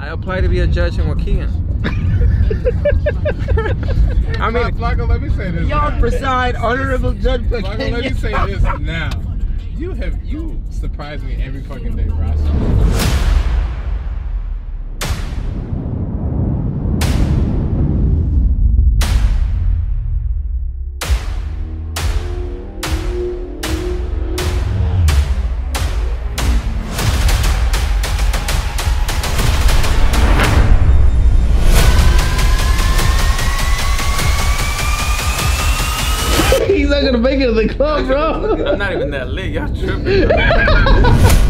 I apply to be a judge in Waukegan. I mean, FLACO, let me say this. y'all preside, honorable judge. FLACO, let me say this now. You surprise me every fucking day, bro. He's not gonna make it to the club, bro. I'm not even that lit. Y'all tripping.